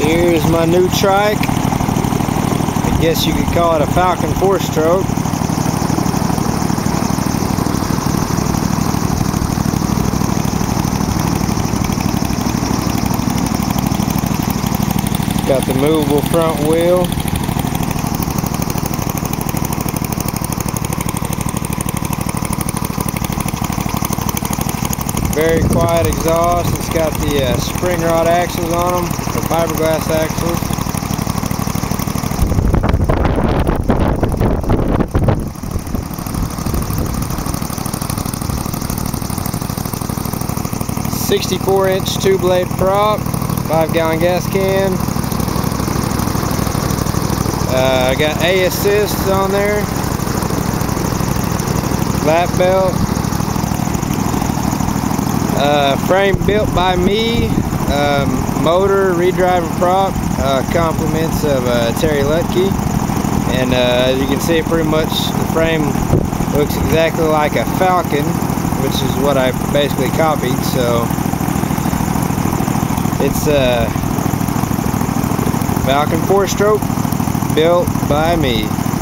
Here's my new trike. I guess you could call it a Falcon 4-stroke. Got the movable front wheel. Very quiet exhaust. It's got the spring rod axles on them, the fiberglass axles. .64-inch 2-blade prop, 5-gallon gas can. I got A assists on there, lap belt. Frame built by me, motor, redrive and prop, compliments of Terry Lutke. And as you can see, pretty much the frame looks exactly like a Falcon, which is what I basically copied. So it's a Falcon 4-stroke built by me.